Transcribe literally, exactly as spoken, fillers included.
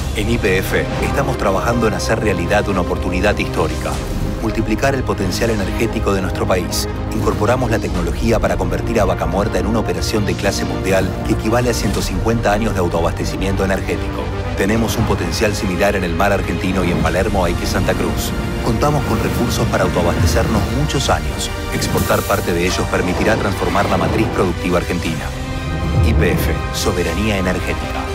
En Y P F estamos trabajando en hacer realidad una oportunidad histórica. Multiplicar el potencial energético de nuestro país. Incorporamos la tecnología para convertir a Vaca Muerta en una operación de clase mundial que equivale a ciento cincuenta años de autoabastecimiento energético. Tenemos un potencial similar en el mar argentino y en Palermo hay que Santa Cruz. Contamos con recursos para autoabastecernos muchos años. Exportar parte de ellos permitirá transformar la matriz productiva argentina. Y P F, soberanía energética.